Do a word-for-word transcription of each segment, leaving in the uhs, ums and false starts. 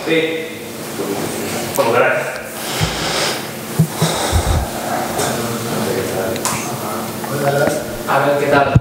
Sí. Como queráis. A ver qué tal.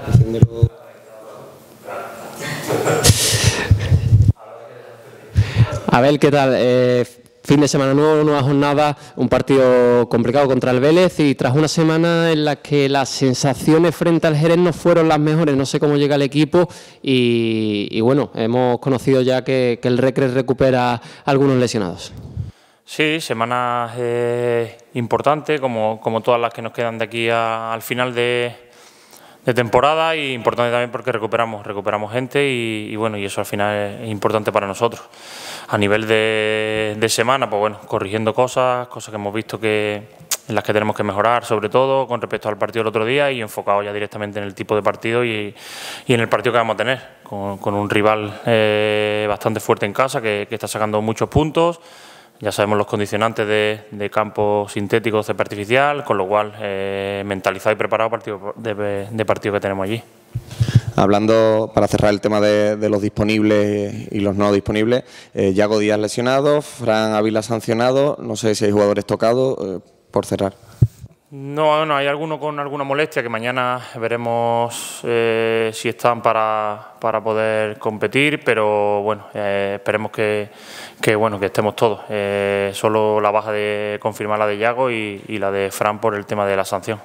A ver qué tal. Eh, fin de semana nuevo, nueva jornada, un partido complicado contra el Vélez y tras una semana en la que las sensaciones frente al Jerez no fueron las mejores, no sé cómo llega el equipo y, y bueno, hemos conocido ya que, que el Recre recupera a algunos lesionados. Sí, semana eh, importante, como, como todas las que nos quedan de aquí a, al final de, de temporada, y importante también porque recuperamos, recuperamos gente y, y bueno, y eso al final es importante para nosotros. A nivel de, de semana, pues bueno, corrigiendo cosas, cosas que hemos visto que en las que tenemos que mejorar, sobre todo con respecto al partido del otro día, y enfocado ya directamente en el tipo de partido y, y en el partido que vamos a tener, con, con un rival eh, bastante fuerte en casa, que, que está sacando muchos puntos. Ya sabemos los condicionantes de, de campo sintético, césped artificial, con lo cual eh, mentalizado y preparado partido de, de partido que tenemos allí. Hablando, para cerrar el tema de, de los disponibles y los no disponibles, eh, Yago Díaz lesionado, Fran Ávila sancionado, no sé si hay jugadores tocados, eh, por cerrar. No, no, hay alguno con alguna molestia que mañana veremos eh, si están para, para poder competir, pero bueno, eh, esperemos que, que, bueno, que estemos todos. Eh, solo la baja de confirmar la de Yago y, y la de Fran por el tema de la sanción.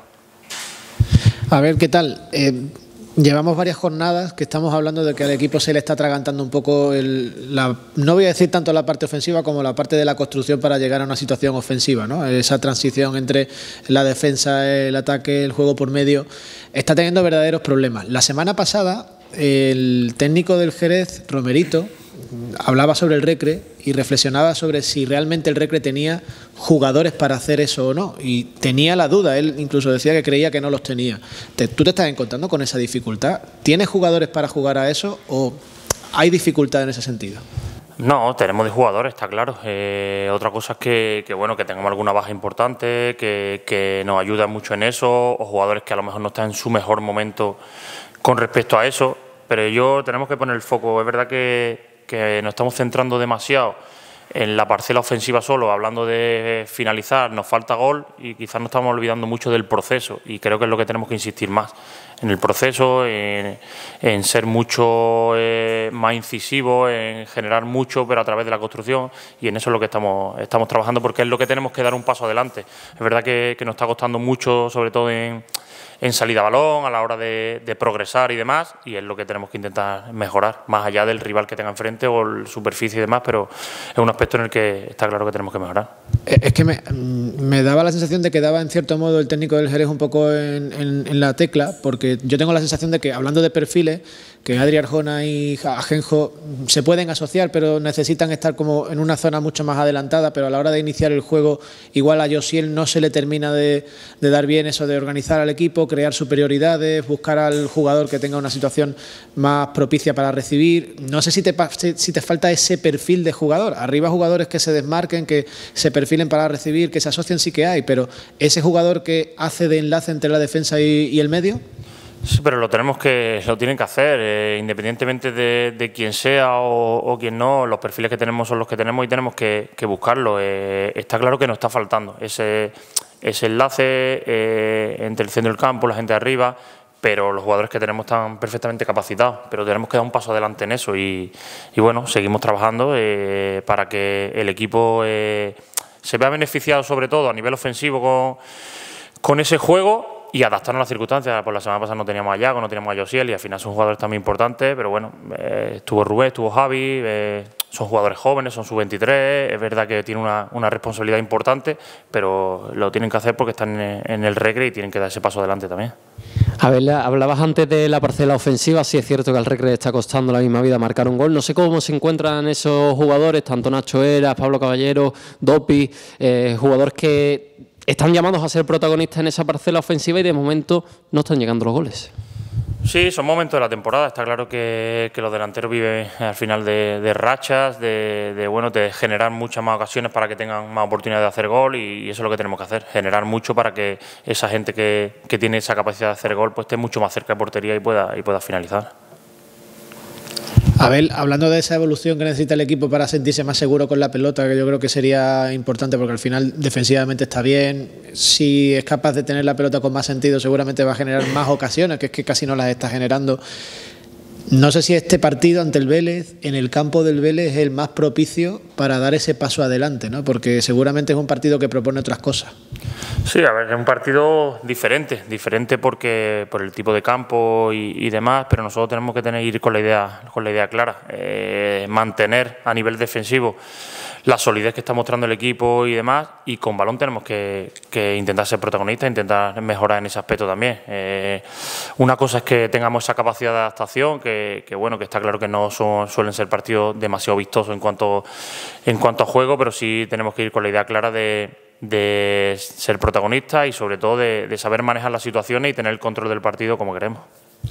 A ver, ¿qué tal? Eh, llevamos varias jornadas que estamos hablando de que al equipo se le está atragantando un poco, el, la, no voy a decir tanto la parte ofensiva como la parte de la construcción para llegar a una situación ofensiva, ¿no? Esa transición entre la defensa, el ataque, el juego por medio, está teniendo verdaderos problemas. La semana pasada, el técnico del Jerez, Romerito, hablaba sobre el Recre y reflexionaba sobre si realmente el Recre tenía jugadores para hacer eso o no, y tenía la duda, él incluso decía que creía que no los tenía. Te, ¿Tú te estás encontrando con esa dificultad? ¿Tienes jugadores para jugar a eso o hay dificultad en ese sentido? No, tenemos de jugadores, está claro. Eh, otra cosa es que, que, bueno, que tengamos alguna baja importante, que, que nos ayuda mucho en eso, o jugadores que a lo mejor no están en su mejor momento con respecto a eso, pero yo tenemos que poner el foco. Es verdad que que nos estamos centrando demasiado en la parcela ofensiva solo, hablando de finalizar, nos falta gol y quizás nos estamos olvidando mucho del proceso, y creo que es lo que tenemos que insistir más, en el proceso, en, en ser mucho eh, más incisivo, en generar mucho pero a través de la construcción, y en eso es lo que estamos, estamos trabajando, porque es lo que tenemos que dar un paso adelante. Es verdad que, que nos está costando mucho, sobre todo en en salida a balón, a la hora de, de progresar y demás, y es lo que tenemos que intentar mejorar, más allá del rival que tenga enfrente o el superficie y demás, pero es un aspecto en el que está claro que tenemos que mejorar. Es que me, me daba la sensación de que daba en cierto modo el técnico del Jerez un poco en, en, en la tecla, porque yo tengo la sensación de que, hablando de perfiles, que Adri Arjona y Ajenjo se pueden asociar, pero necesitan estar como en una zona mucho más adelantada, pero a la hora de iniciar el juego, igual a Josiel no se le termina de, de dar bien eso de organizar al equipo, crear superioridades, buscar al jugador que tenga una situación más propicia para recibir. No sé si te, si te falta ese perfil de jugador. Arriba jugadores que se desmarquen, que se perfilen para recibir, que se asocien, sí que hay, pero ese jugador que hace de enlace entre la defensa y, y el medio. Sí, pero lo tenemos que, lo tienen que hacer, eh, independientemente de, de quién sea o, o quién no. Los perfiles que tenemos son los que tenemos y tenemos que, que buscarlo. Eh, está claro que nos está faltando ese, ese enlace eh, entre el centro del campo, la gente de arriba, pero los jugadores que tenemos están perfectamente capacitados, pero tenemos que dar un paso adelante en eso y, y bueno, seguimos trabajando eh, para que el equipo eh, se vea beneficiado, sobre todo a nivel ofensivo, con, con ese juego, y adaptarnos a las circunstancias. Por la semana pasada no teníamos a Yago, no teníamos a Josiel, y al final son jugadores también importantes, pero bueno, eh, estuvo Rubén, estuvo Javi, eh, son jugadores jóvenes, son sub veintitrés, es verdad que tienen una, una responsabilidad importante, pero lo tienen que hacer porque están en, en el Recre y tienen que dar ese paso adelante también. A ver, hablabas antes de la parcela ofensiva, sí es cierto que al Recre está costando la misma vida marcar un gol. No sé cómo se encuentran esos jugadores, tanto Nacho Eras, Pablo Caballero, Dopi, eh, jugadores que están llamados a ser protagonistas en esa parcela ofensiva y de momento no están llegando los goles. Sí, son momentos de la temporada. Está claro que, que los delanteros viven al final de, de rachas, de, de, bueno, de generar muchas más ocasiones para que tengan más oportunidad de hacer gol, y, y eso es lo que tenemos que hacer, generar mucho para que esa gente que, que tiene esa capacidad de hacer gol pues esté mucho más cerca de portería y pueda, y pueda finalizar. Abel, hablando de esa evolución que necesita el equipo para sentirse más seguro con la pelota, que yo creo que sería importante porque al final defensivamente está bien, si es capaz de tener la pelota con más sentido seguramente va a generar más ocasiones, que es que casi no las está generando. No sé si este partido ante el Vélez, en el campo del Vélez, es el más propicio para dar ese paso adelante, ¿no? Porque seguramente es un partido que propone otras cosas. Sí, a ver, es un partido diferente, diferente porque por el tipo de campo y, y demás, pero nosotros tenemos que tener ir con la idea, con la idea clara, eh, mantener a nivel defensivo la solidez que está mostrando el equipo y demás, y con balón tenemos que, que intentar ser protagonistas, intentar mejorar en ese aspecto también. Eh, una cosa es que tengamos esa capacidad de adaptación, que, que bueno, que está claro que no son, suelen ser partidos demasiado vistosos en cuanto, en cuanto a juego, pero sí tenemos que ir con la idea clara de, de ser protagonistas y sobre todo de, de saber manejar las situaciones y tener el control del partido como queremos.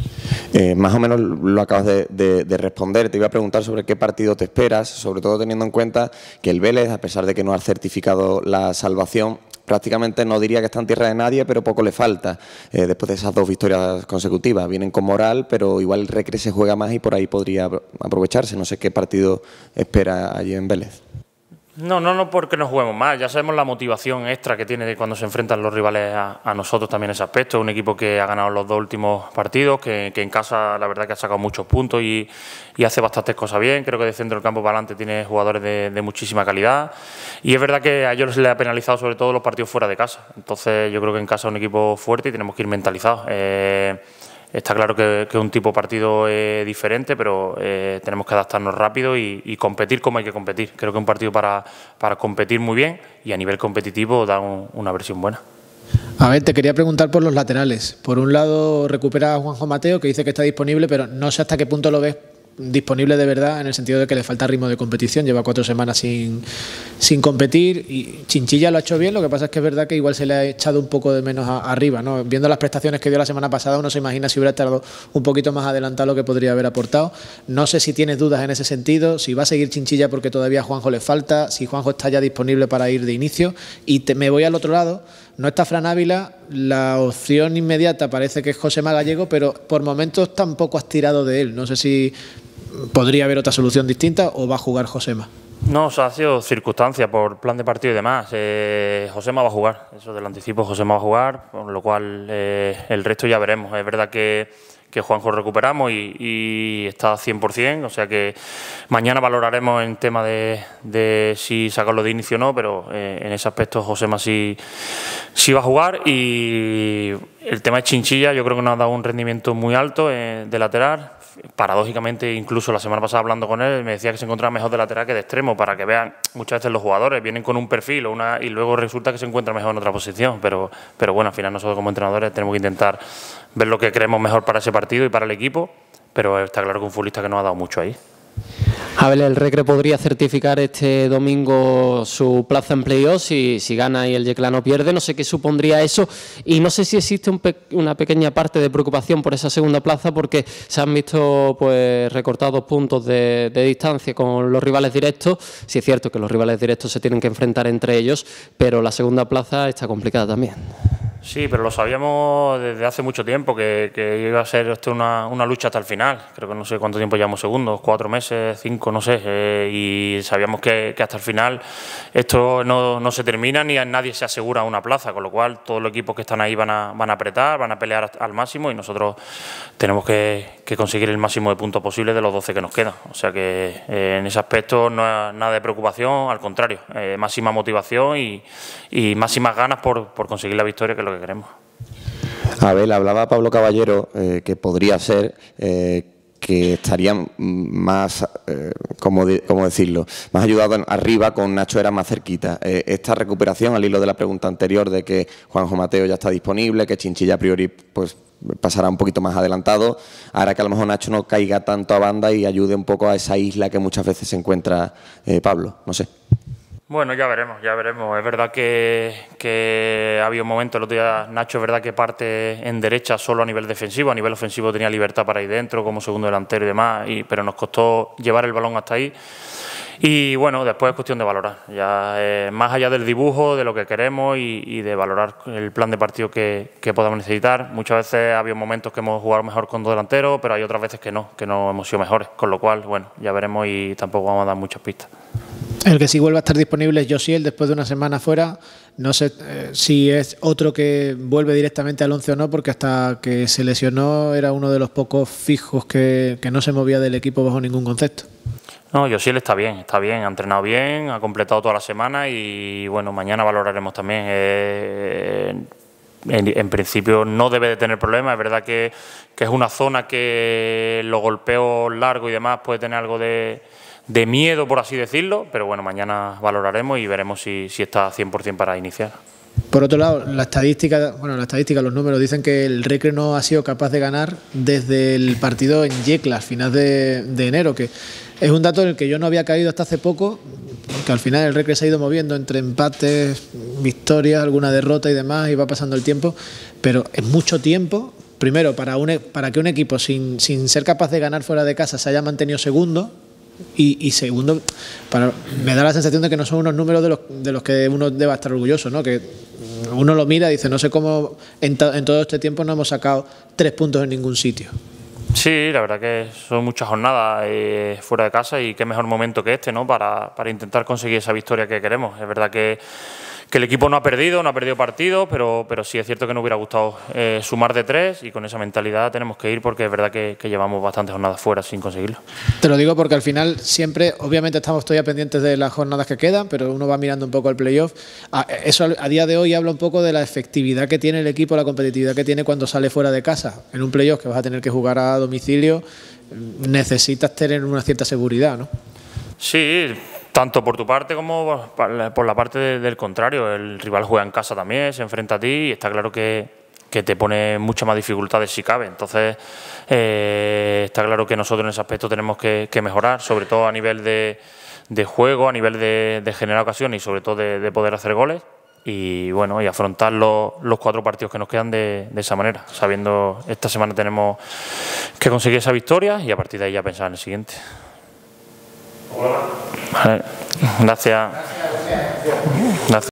Eh, más o menos lo acabas de, de, de responder. Te iba a preguntar sobre qué partido te esperas, sobre todo teniendo en cuenta que el Vélez, a pesar de que no ha certificado la salvación, prácticamente no diría que está en tierra de nadie, pero poco le falta eh, después de esas dos victorias consecutivas. Vienen con moral, pero igual el Recre se juega más y por ahí podría aprovecharse. No sé qué partido espera allí en Vélez. No, no, no porque nos juguemos más, ya sabemos la motivación extra que tiene cuando se enfrentan los rivales a, a nosotros también ese aspecto. Es un equipo que ha ganado los dos últimos partidos, que, que en casa la verdad que ha sacado muchos puntos y, y hace bastantes cosas bien. Creo que de centro del campo para adelante tiene jugadores de, de muchísima calidad y es verdad que a ellos les ha penalizado sobre todo los partidos fuera de casa. Entonces yo creo que en casa es un equipo fuerte y tenemos que ir mentalizados. Eh, Está claro que es un tipo de partido eh, diferente, pero eh, tenemos que adaptarnos rápido y, y competir como hay que competir. Creo que es un partido para, para competir muy bien y a nivel competitivo da un, una versión buena. A ver, te quería preguntar por los laterales. Por un lado recupera a Juanjo Mateo, que dice que está disponible, pero no sé hasta qué punto lo ves disponible de verdad, en el sentido de que le falta ritmo de competición, lleva cuatro semanas sin, sin competir y Chinchilla lo ha hecho bien, lo que pasa es que es verdad que igual se le ha echado un poco de menos a, arriba, ¿no? Viendo las prestaciones que dio la semana pasada uno se imagina si hubiera estado un poquito más adelantado lo que podría haber aportado. No sé si tienes dudas en ese sentido, si va a seguir Chinchilla porque todavía a Juanjo le falta, si Juanjo está ya disponible para ir de inicio. Y te, me voy al otro lado, no está Fran Ávila, la opción inmediata parece que es Josema Gallego, pero por momentos tampoco has tirado de él, no sé si podría haber otra solución distinta o va a jugar Josema. No, o sea, ha sido circunstancia por plan de partido y demás. Eh, Josema va a jugar, eso del anticipo, Josema va a jugar, con lo cual eh, el resto ya veremos. Es verdad que, que Juanjo recuperamos y, y está cien por cien, o sea que mañana valoraremos en tema de, de si sacarlo de inicio o no, pero eh, en ese aspecto Josema sí, sí va a jugar. Y el tema de Chinchilla, yo creo que nos ha dado un rendimiento muy alto eh, de lateral. Paradójicamente, incluso la semana pasada hablando con él, me decía que se encontraba mejor de lateral que de extremo, para que vean, muchas veces los jugadores vienen con un perfil o una, y luego resulta que se encuentra mejor en otra posición, pero, pero bueno, al final nosotros como entrenadores tenemos que intentar ver lo que creemos mejor para ese partido y para el equipo, pero está claro que un futbolista que nos ha dado mucho ahí. Abel, el Recre podría certificar este domingo su plaza en playoff si, si gana y el Yeclano pierde. No sé qué supondría eso y no sé si existe un pe una pequeña parte de preocupación por esa segunda plaza porque se han visto pues recortados puntos de, de distancia con los rivales directos. Sí es cierto que los rivales directos se tienen que enfrentar entre ellos, pero la segunda plaza está complicada también. Sí, pero lo sabíamos desde hace mucho tiempo que, que iba a ser esto una, una lucha hasta el final. Creo que no sé cuánto tiempo llevamos segundos, cuatro meses, cinco, no sé. Eh, y sabíamos que, que hasta el final esto no, no se termina ni a nadie se asegura una plaza, con lo cual todos los equipos que están ahí van a, van a apretar, van a pelear al máximo y nosotros tenemos que, que conseguir el máximo de puntos posible de los doce que nos quedan. O sea que eh, en ese aspecto no hay nada de preocupación, al contrario, eh, máxima motivación y, y máximas ganas por, por conseguir la victoria, que es lo que queremos. Abel, hablaba Pablo Caballero eh, que podría ser eh, que estarían más, eh, ¿cómo, de, cómo decirlo?, más ayudados arriba, con Nacho Era más cerquita. Eh, esta recuperación, al hilo de la pregunta anterior de que Juanjo Mateo ya está disponible, que Chinchilla a priori pues pasará un poquito más adelantado, hará que a lo mejor Nacho no caiga tanto a banda y ayude un poco a esa isla que muchas veces se encuentra eh, Pablo, no sé. Bueno, ya veremos, ya veremos. Es verdad que, que había un momento, el otro día Nacho es verdad que parte en derecha solo a nivel defensivo, a nivel ofensivo tenía libertad para ir dentro como segundo delantero y demás, y, pero nos costó llevar el balón hasta ahí. Y bueno, después es cuestión de valorar, ya eh, más allá del dibujo, de lo que queremos y, y de valorar el plan de partido que, que podamos necesitar. Muchas veces ha habido momentos que hemos jugado mejor con dos delanteros, pero hay otras veces que no, que no hemos sido mejores, con lo cual, bueno, ya veremos y tampoco vamos a dar muchas pistas. El que sí vuelve a estar disponible es Josiel después de una semana fuera. No sé eh, si es otro que vuelve directamente al once o no, porque hasta que se lesionó era uno de los pocos fijos que, que no se movía del equipo bajo ningún concepto. No, Josiel está bien, está bien, ha entrenado bien, ha completado toda la semana y bueno, mañana valoraremos también. Eh, en, en principio no debe de tener problemas, es verdad que, que es una zona que los golpeos largos y demás puede tener algo de... de miedo, por así decirlo, pero bueno, mañana valoraremos y veremos si, si está cien por cien para iniciar. Por otro lado, la estadística, bueno, la estadística, los números dicen que el Recre no ha sido capaz de ganar desde el partido en Yecla, final de, de enero, que es un dato en el que yo no había caído hasta hace poco, que al final el Recre se ha ido moviendo entre empates, victorias, alguna derrota y demás, y va pasando el tiempo, pero es mucho tiempo. Primero, para, un, para que un equipo sin, sin ser capaz de ganar fuera de casa se haya mantenido segundo. Y, y segundo, para, me da la sensación de que no son unos números de los, de los que uno deba estar orgulloso, ¿no? Que uno lo mira y dice, no sé cómo en, en todo este tiempo no hemos sacado tres puntos en ningún sitio. Sí, la verdad que son muchas jornadas eh, fuera de casa y qué mejor momento que este, ¿no? Para, para intentar conseguir esa victoria que queremos. Es verdad que, que el equipo no ha perdido, no ha perdido partidos, pero, pero sí es cierto que nos hubiera gustado eh, sumar de tres y con esa mentalidad tenemos que ir porque es verdad que, que llevamos bastantes jornadas fuera sin conseguirlo. Te lo digo porque al final siempre, obviamente estamos todavía pendientes de las jornadas que quedan, pero uno va mirando un poco al playoff. Eso a día de hoy habla un poco de la efectividad que tiene el equipo, la competitividad que tiene cuando sale fuera de casa. En un playoff que vas a tener que jugar a domicilio, necesitas tener una cierta seguridad, ¿no? Sí, tanto por tu parte como por la parte de, del contrario. El rival juega en casa también, se enfrenta a ti y está claro que, que te pone muchas más dificultades si cabe. Entonces, eh, está claro que nosotros en ese aspecto tenemos que, que mejorar, sobre todo a nivel de, de juego, a nivel de, de generar ocasiones y sobre todo de, de poder hacer goles. Y bueno, y afrontar los, los cuatro partidos que nos quedan de, de esa manera, sabiendo esta semana tenemos que conseguir esa victoria y a partir de ahí ya pensar en el siguiente. Vale. Gracias. Gracias.